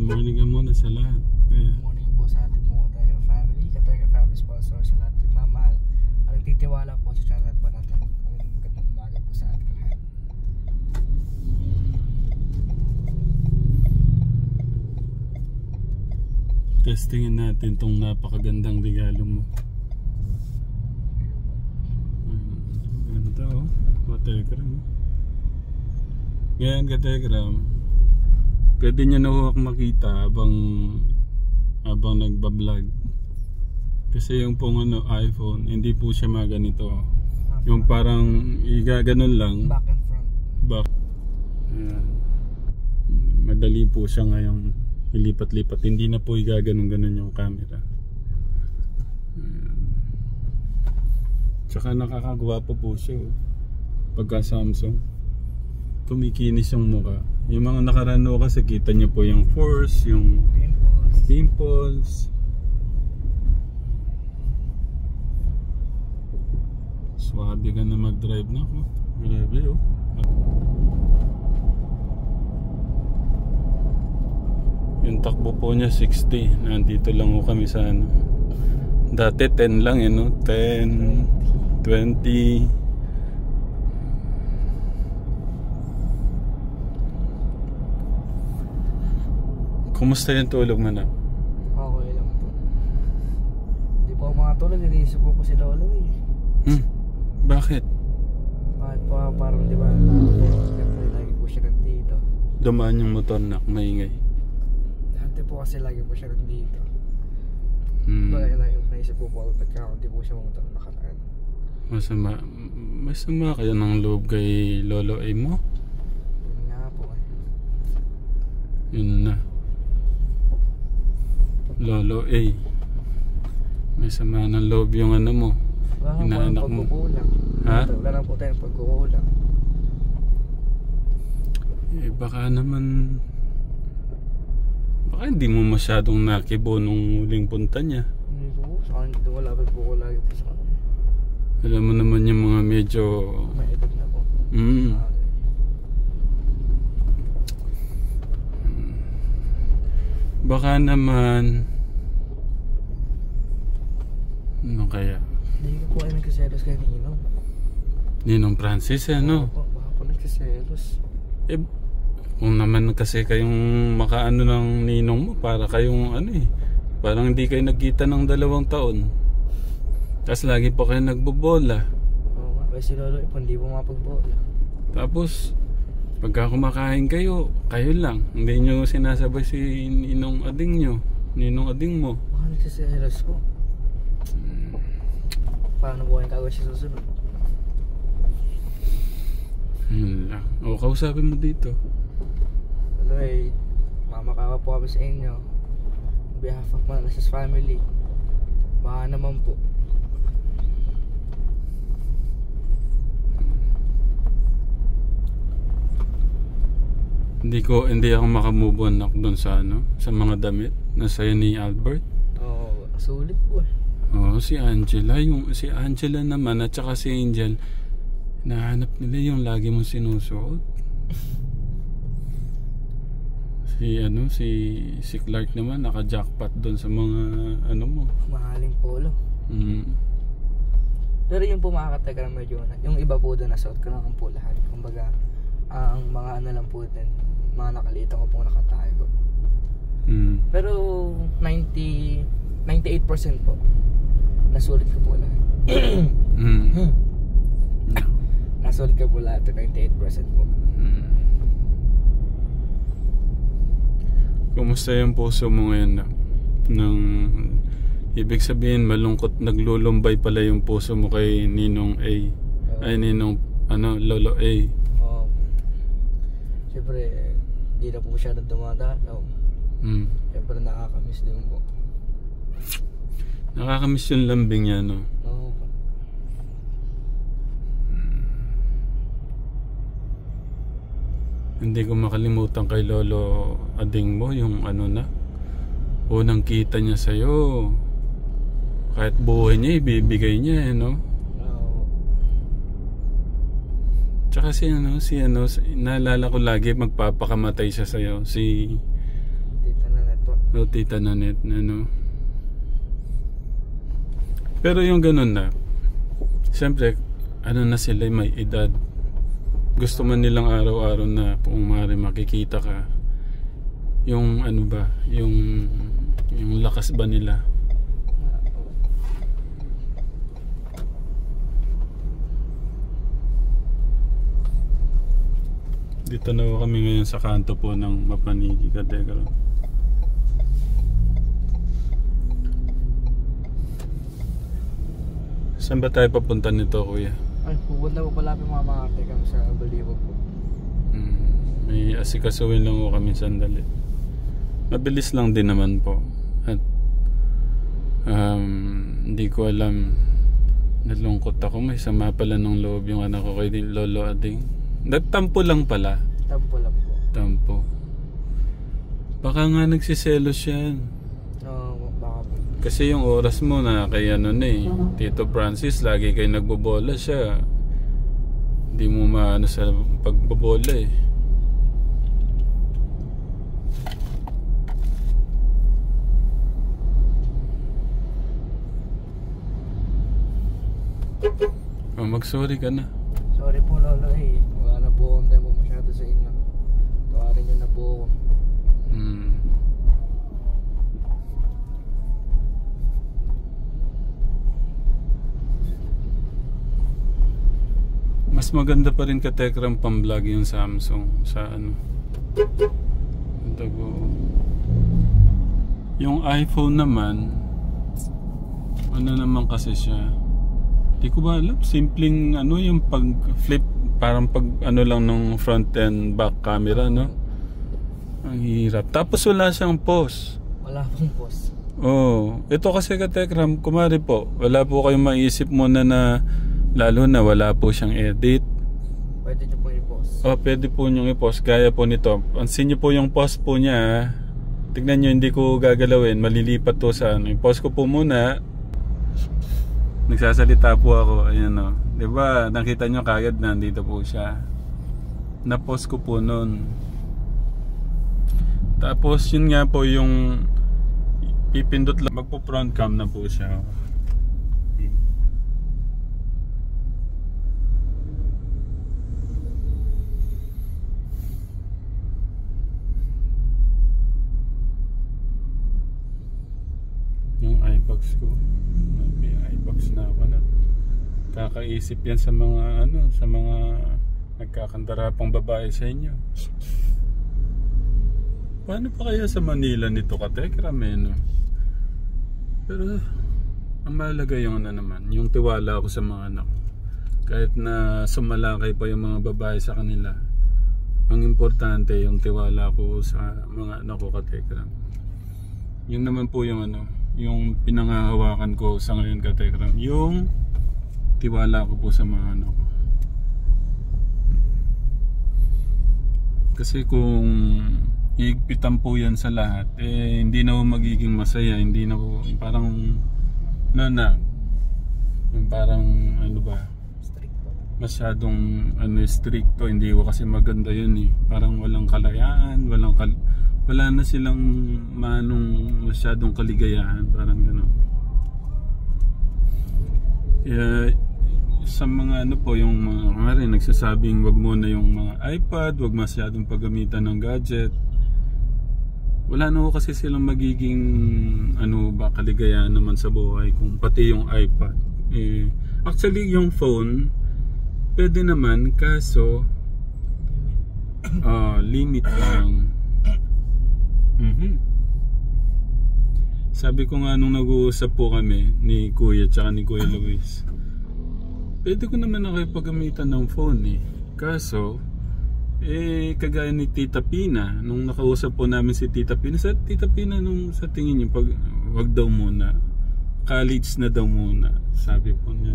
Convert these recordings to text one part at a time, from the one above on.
morning ka muna sa lahat. Kaya, Good morning po sa ating mga Tiger Family, ka-Tiger Family sponsor sa lahat ng mamahal at nagtitiwala po sa channel po natin. Magandang umaga po sa ating lahat. testingin natin tong napakagandang regalo mo. Ganda oh. Kategram. Ngayon Kategram, pwede nyo na huwag makita habang nagbablog. Kasi yung pong iPhone, hindi po siya maganito. Yung parang igaganon lang. Back and front. Back. Ayan. Madali po siya ngayong ilipat-lipat. Hindi na po igaganon-ganon yung camera. Ayan. Tsaka nakakagwapo po siya. Pagka Samsung, kumikinis yung mukha. Yung mga nakarano kasi kita nyo po yung force, yung pimples. Swabe ka na mag-drive na ako. Grabe oh. Yung takbo po niya 60. Nandito lang ho kami sa ano. Dati 10 lang eh no? 10, 20. Kumusta yung tulog mo na? Okay lang po. Hindi po ako makatulog, iniisip ko si Lolo eh. Bakit? Bakit po parang di ba siyempre lagi po siya nandito. Dumaan yung motor na maingay. Dati po kasi lagi po siya nandito. Bagay na yung naisip po ako pagka hindi po siya mamunta ng nakaraan. Masama kaya ng loob kay Lolo A mo? Yun nga po eh. Yun na. Lolo A, may sama ng loob yung ano mo. Wala Inaanak mo. pagkukulang. Ha? Wala na po tayong pagkukulang. Eh baka hindi mo masyadong nakibo nung huling punta niya. Hindi po, sa akin dito wala pagkukulagi po sa kanya. Alam mo naman yung mga medyo May edad na po. Baka naman ano kaya? Hindi ko po ay nagkaselos kay Ninong. Ninong Francis ano? Opo, baka po nagkaselos. Eh kung naman kasi kayong makaano ng ninong mo, para kayong ano eh, parang hindi kayo nagkita ng 2 taon. Tapos lagi pa kayo nagbobola. Oo nga, kasi si Lolo hindi po mapagbola. Tapos pagka kumakain kayo, kayo lang. Hindi nyo sinasabay si ninong ading nyo, ninong ading mo. Baka nagkaselos po. Paano po yung kagawin siya susunod? Yun lang. O, kausapin mo dito. Hello eh, mamakawa po kami sa inyo. On behalf of Manassas family. Baka naman po. Hindi ako makamove on doon sa ano, sa mga damit na sa'yo ni Albert. Oo, sulit po eh. Oo, si Angela naman at saka si Angel, nahanap nila yung lagi mong sinusuot. Si Clark naman naka-jackpot doon sa mga ano mo. Mahaling polo. Pero yung po makakatagal medyo na. Yung iba po doon nasuot ko naman po lahat. Kumbaga, ang mga ano lang po din, mga nakalitan ko po nakatago. Pero 98% po nasulit ko po lahat. Nasulit ko po lahat, 98% po. Kumusta yung puso mo ngayon nang ibig sabihin malungkot, naglulumbay pala yung puso mo kay Ninong A, ay Ninong Lolo A. Siyempre hindi na po siya dumadalaw. Siyempre nakakamiss din po. Nakakamiss yung lambing niya no? Oo po. Hindi ko makalimutan kay Lolo ading mo yung unang kita niya sa'yo. Kahit buhay niya ibibigay niya no? Oo. Tsaka naalala ko lagi magpapakamatay siya sa'yo. Si Tita na O Tita Nanette, ano. Pero yung ganun na, siyempre, ano na sila, may edad. Gusto man nilang araw-araw na kung maaari makikita ka. Yung ano ba, yung lakas ba nila? Dito na kami ngayon sa kanto po ng Mapanigi, Katekram. Saan ba tayo papunta nito, kuya? Ay, pupunta po pala mga Katekram sa Baliwag po. May asikasuhin lang po kami sandali. Mabilis lang din naman po. At hindi ko alam, nalungkot ako. May sama pala ng loob yung anak ko kay Lolo Ading. Tampo lang pala. Tampo lang po. Tampo. Baka nga nagsiselos yan. No, baka po. Kasi yung oras mo na kay ano na eh, Tito Francis, lagi kayo nagbobola siya. Hindi mo maano sa pagbobola eh. Mag-sorry ka na. Sorry po Lolo eh. Wala na po akong tempo masyado sa inyo. Tawarin nyo na po ako. Mas maganda pa rin Katekram pang-vlog yung Samsung sa ano. Yung iPhone naman, ano naman kasi siya. Di ko ba alam, simpleng ano yung pag-flip, parang pag ano lang ng front and back camera, no? Ang hirap. Tapos wala siyang pause. Wala pong pause. Oh, ito kasi Katekram, kumari po, wala po kayong maisip muna na, lalo na wala po siyang edit. Pwede nyo po i-pause. Oh, pwede po nyo i-pause, gaya po nito. Pansin nyo po yung pause po niya. Tignan nyo, hindi ko gagalawin, malilipat to sa ano. I-pause ko po muna. Nagsasalita po ako, ayan o. Diba, nakita nyo kagad na nandito po siya. Na-pause ko po nun. Tapos yun nga po yung pipindot lang, magpo-front cam na po siya. Yung iBox ko. May iBox na ako na. Kakaisip yan sa mga ano, sa mga nagkakandarapang babae sa inyo. Paano pa kaya sa Manila nito Katekram eh, no? Pero ang mahalaga yung ano naman, yung tiwala ko sa mga anak. Kahit na sumalakay pa yung mga babae sa kanila, ang importante yung tiwala ko sa mga anak ko Katekram. Yun naman po yung ano, yung pinangahawakan ko sa ngayon Katekram, yung tiwala ko po sa mga anak ko. Kasi kung iigpitan po yan sa lahat, eh hindi na po magiging masaya, hindi na po parang parang ano ba, Stricto. masyadong ano, stricto, hindi ko kasi maganda yun eh. Parang walang kalayaan, wala na silang masyadong kaligayahan, parang gano'n. Kaya sa mga ano po, yung mga nagsasabing wag muna yung mga iPad, wag masyadong paggamitan ng gadget. Wala na ko kasi silang magiging ano ba, kaligayahan naman sa buhay kung pati yung iPad. Actually yung phone pwede naman, kaso limit lang. Sabi ko nga nung nag-uusap po kami ni Kuya tsaka ni Kuya Luis, pwede ko naman na kayo paggamitan ng phone eh. Kaso kagaya ni Tita Pina, nung nakausap po namin si Tita Pina, sa Tita Pina nung sa tingin niyo wag daw muna, college na daw muna, sabi po niya.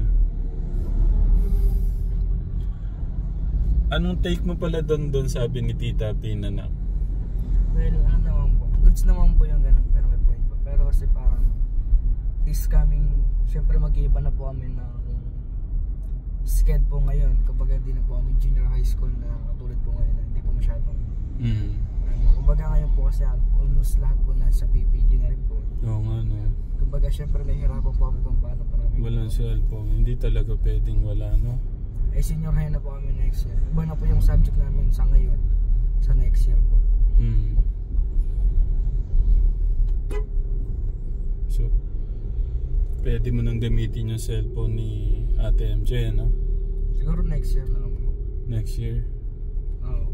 Anong take mo pala doon sabi ni Tita Pina na? Well, ano naman po, goods naman po yung ganun, pero may point po. Pero kasi parang this coming, syempre mag-iiba na po kami ng sked po ngayon kapag hindi na po kami junior high school na katulad po ngayon na hindi po masyadong Kumbaga ngayon po kasi almost lahat po nasa PPD na rin po. Oo nga, no. Kumbaga syempre nahihirapan po kami kung paano po namin. Walang cellphone. Hindi talaga pwedeng wala, no? Senior high na po kami next year. Iba na po yung subject namin sa ngayon sa next year po. So, pwede mo nang gamitin yung cellphone ni Ate MJ, no? Siguro next year na lang po. Next year? Oo.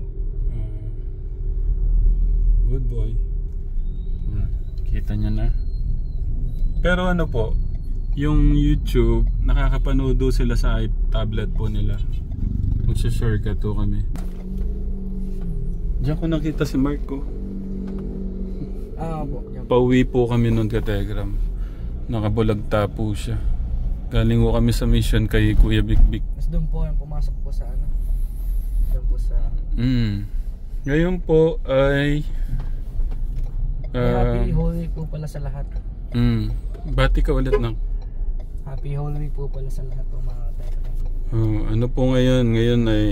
Good boy. Kita niya na. Pero ano po, yung YouTube, nakakapanood sila sa tablet po nila. Magsa-shortcut to kami. Diyan ko nakita si Mark ko. Po. Pauwi po kami nun ka Telegram. Nakabulagta po siya. Galing ko kami sa mission kay Kuya Big. Mas doon po yung pumasok po sa ano. Doon po sa... Ngayon po ay... Happy Holy Week po pala sa lahat. Bati ka ulit na. Happy Holy Week po pala sa lahat ng mga Telegram. Ano po ngayon? Ngayon ay...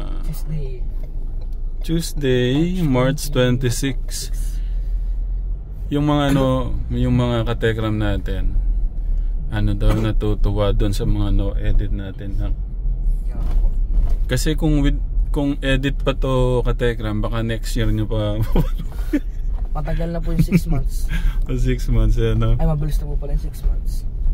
Tuesday, March 26. Yung mga yung mga ka-Telegram natin, daw natutuwa doon sa mga no-edit natin. Kasi kung edit pa to ka-Telegram, baka next year nyo pa. Matagal na po yung 6 months. 6 months, no? Ay, mabilis na po pala yung 6 months.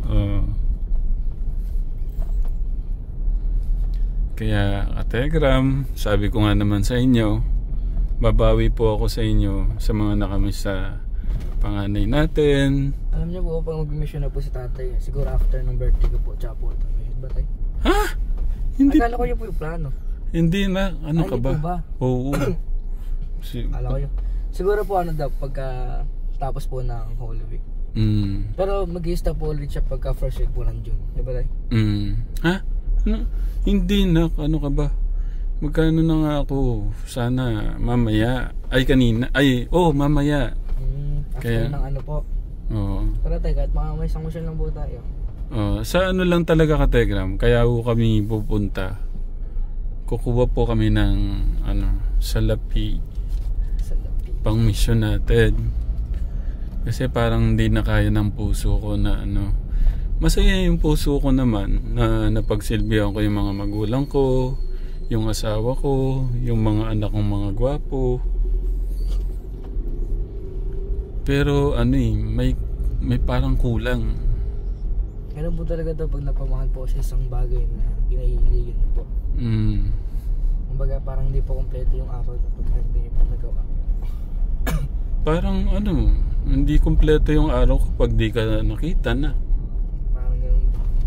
Kaya ka-Telegram, sabi ko nga naman sa inyo, babawi po ako sa inyo sa mga nakamiss sa panganay natin. Alam niyo po, pag mag-mission na po si tatay, siguro after ng birthday ko po, tsaka po ito. Ba tayo? Ha? Hindi. Akala ko yun po yung plano. Hindi na. Ano ka ba? Po ba? Oo. Akala ko yun. Siguro po daw, pagka tapos po ng Holy Week. Pero mag-i-stop po ulit siya pagka first week po ng June. Diba tayo? Ha? Ano? Hindi na. Ano ka ba? Magkano na nga ako? Sana mamaya. Ay kanina. Mamaya. After ng ano po. Oo. Pero tayo, kahit may isang mission lang po tayo. Sa ano lang talaga ka Telegram. Kaya po kami pupunta. Kukuha po kami ng salapi. Pang mission natin. Kasi parang hindi na kaya ng puso ko na masaya yung puso ko naman na napagsilbihan ko yung mga magulang ko, yung asawa ko, yung mga anak kong mga gwapo. Pero may parang kulang. Ganun po talaga daw pag napamahal po sa isang bagay na ginahiligan po. Kumbaga parang hindi po kompleto yung araw na pag hindi po nagawa. Parang hindi kompleto yung araw ko pag di ka nakita na. Parang ganun.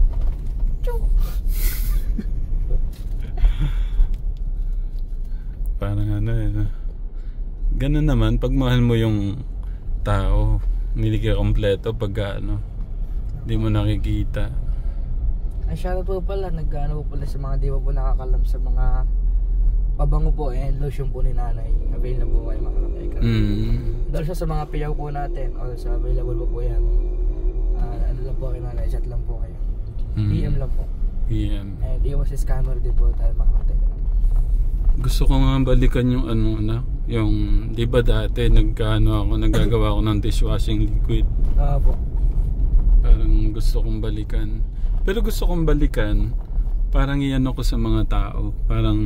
Parang ganun naman pag mahal mo yung tao, hindi ka kompleto pag hindi mo nakikita. Ay, shoutout po pala, nag-ano po pala sa mga di po nakakalam sa mga pabango po and lotion po ni nanay. Available po kayo mga kapeka. Dahil siya sa mga piyaw po natin, also available po yan. Ano lang po kayo nanay, chat lang po kayo. DM lang po. DM. And iwas si scammer din po tayo mga kapeka. Gusto ko nga balikan yung yung di ba dati nagagawa ako ng dishwashing liquid. Po. Parang gusto kong balikan. Pero gusto kong balikan parang iyan ako sa mga tao. Parang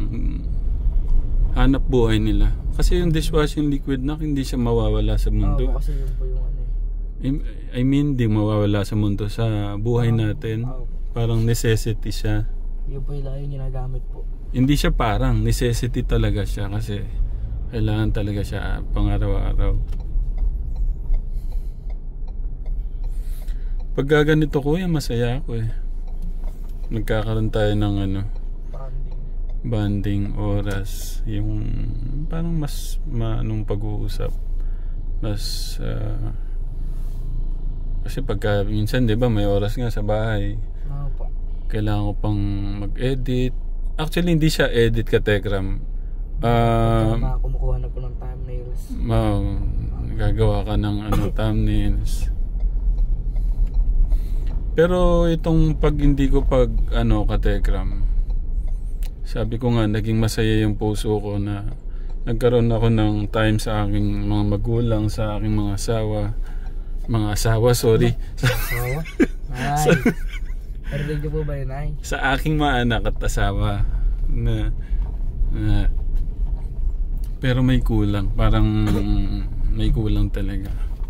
hanap buhay nila. Kasi yung dishwashing liquid hindi siya mawawala sa mundo. Kasi yun po yung I mean, di mawawala sa mundo sa buhay natin. Parang necessity siya. Yun po yung ginagamit po. Hindi siya parang necessity talaga siya kasi kailangan talaga siya pang-araw-araw. Pag ganito ko masaya ako nagkakaroon tayo ng bonding oras, yung parang mas pag-uusap mas kasi pagka minsan di ba may oras nga sa bahay, kailangan ko pang mag-edit. Actually hindi siya edit ka Telegram, kumukuha na po ng thumbnails. Gagawa ka ng thumbnails. Pero itong pag hindi ko ka Telegram, sabi ko nga naging masaya yung puso ko na nagkaroon ako ng time sa aking mga magulang, sa aking mga asawa, sorry. Asawa? Ay. Narinig niyo po ba yun, ay? Sa aking mga anak at asawa na pero may kulang, parang may kulang talaga.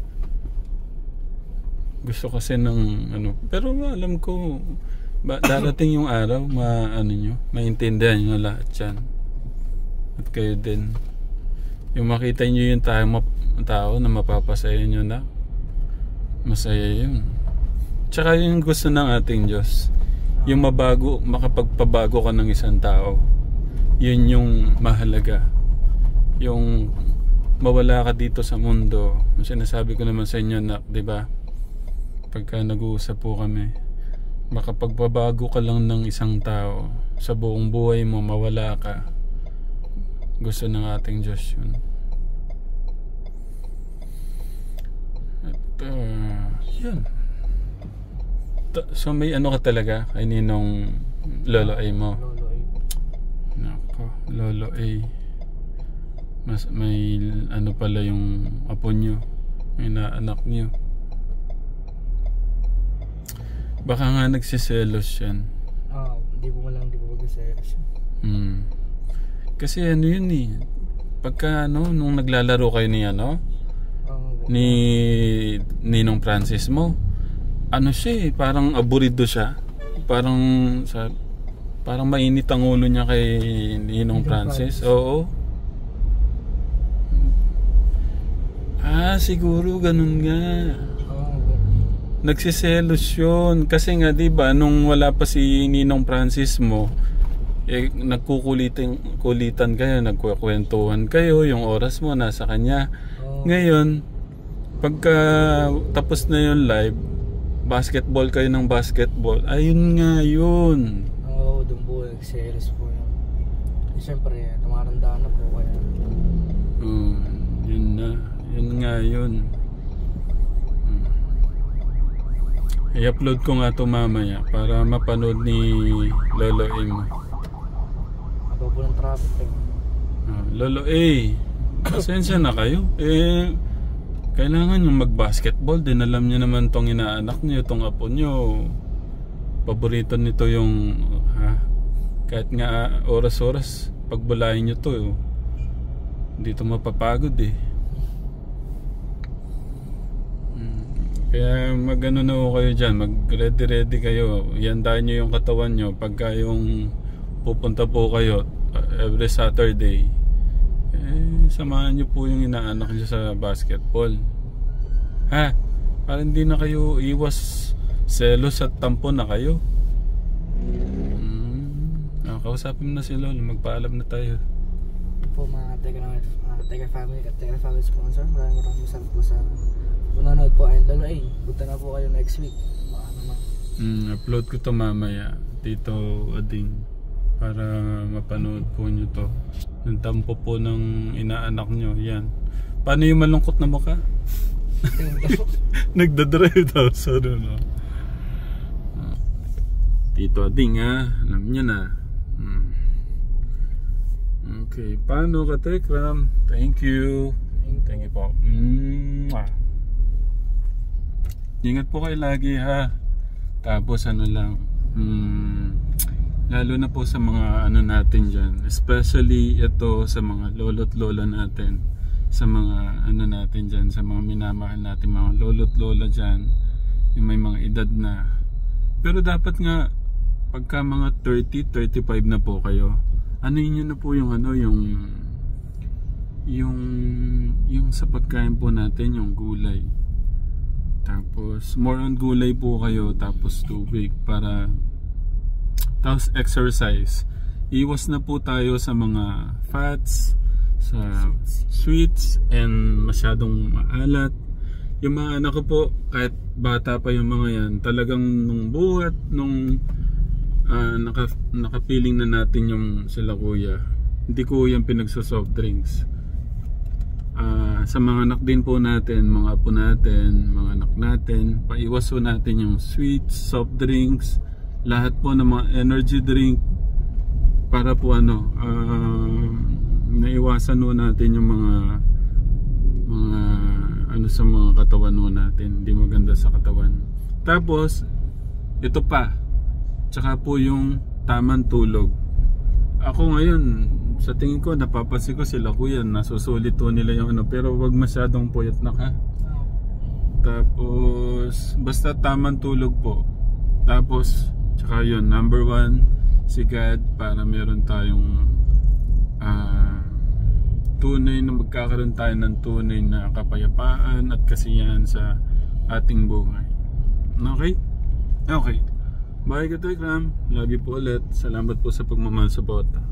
Gusto kasi ng ano, pero alam ko darating yung araw maintindihan nyo lahat yan. At kayo din, yung makita nyo yung tao na mapapasaya nyo na, masaya yun. Tsaka yung gusto ng ating Diyos, yung makapagpabago ka ng isang tao, yun yung mahalaga. Yung mawala ka dito sa mundo, yung sinasabi ko naman sa inyo na, di ba, pagka nag-uusap po kami, makapagpabago ka lang ng isang tao, sa buong buhay mo mawala ka, gusto ng ating Diyos yun. At yun. So may ano ka talaga kay ninong Lolo A mo? Lolo A. Nako, Lolo A. May ano pala yung apo nyo, may naanak nyo. Baka nga nagsiselos yan. Hindi po magsiselos yan. Kasi ano yun eh, pagka nung naglalaro kayo ni ni Ninong Francis mo, siya eh, parang aburido siya. Parang mainit ang ulo niya kay Ninong Francis. Oo. Siguro ganun nga. Nagsiselos yun. Kasi nga diba, nung wala pa si Ninong Francis mo, nagkukulitan kayo, nagkukwentuhan kayo, yung oras mo nasa kanya. Ngayon, pagka tapos na yung live, basketball kayo ng basketball, ayun nga yun. Doon po, nagsiselos po yan. Siyempre, tumarandaan na po kaya. Yun nga yun. I-upload ko nga ito mamaya para mapanood ni Lolo A mo. Aba po ng traffic. Lolo A, pasensya na kayo. Kailangan yung mag-basketball din. Alam niyo naman tong inaanak niyo, tong apo niyo. Paborito nito yung kahit nga oras-oras pagbulayin niyo to. Hindi to mapapagod eh. Kaya mag-ano na ho kayo dyan, mag-ready kayo. Iyandahan nyo yung katawan nyo pagka yung pupunta po kayo every Saturday. Samahan nyo po yung inaanak nyo sa basketball. Para hindi na kayo iwas selos at tampo na kayo. Kausapin na si Lolo, magpaalam na tayo. Po mga Tega Family at Tega Family sponsor, maraming salamat po sa manonood po. Ayun, Lolo A, punta na po kayo next week. Baka naman upload ko to mamaya Tito Ading para mapanood po nyo to. Yung tampo po ng inaanak nyo, yan. Paano yung malungkot na mukha? Nagdadrive daw sa no? Tito Ading alam nyo na. Okay, paano ka Tekram? Thank you. Thank you po. Ingat po kayo lagi ha. Tapos lang, lalo na po sa mga natin dyan, especially ito sa mga lolo't lola natin, sa mga natin dyan, sa mga minamahal natin mga lolo't lola dyan, yung may mga edad na. Pero dapat nga pagka mga 30, 35 na po kayo, nyo na po yung yung sa pagkain po natin, yung gulay. Tapos more on gulay po kayo, tapos tubig tapos exercise. Iwas na po tayo sa mga fats, sa sweets and masyadong maalat. Yung mga anak ko po, kahit bata pa yung mga yan, talagang nung buhat nung nakapiling na natin yung sila kuya, hindi ko yung pinagso-soft drinks. Sa mga anak din po natin, mga apo natin, mga anak natin, paiwas po natin yung sweets, soft drinks, lahat po ng mga energy drink, para po naiwasan ho natin yung mga ano sa mga katawan ho natin, hindi maganda sa katawan. Tapos ito pa, tsaka po yung tamang tulog. Ako ngayon sa tingin ko, napapansin ko sila kuya, nasusulit ho nila yung ano, pero wag masyadong puyat na ka. Tapos basta tamang tulog po. Tapos tsaka yun, number 1, si God, para meron tayong tunay na magkakaroon tayo ng tunay na kapayapaan at kasiyahan sa ating buhay. Okay? Okay. Bye ka, Tekram. Love you po ulit. Salamat po sa pagmamahal sa bota.